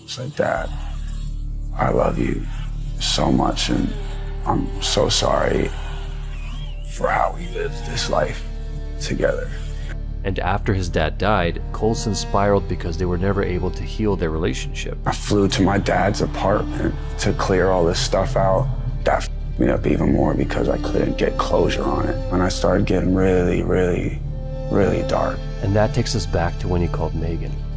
said, Dad, I love you so much, and I'm so sorry for how we lived this life together. And after his dad died, Colson spiraled because they were never able to heal their relationship. I flew to my dad's apartment to clear all this stuff out. That f***ed me up even more because I couldn't get closure on it. And I started getting really, really, really dark. And that takes us back to when he called Megan.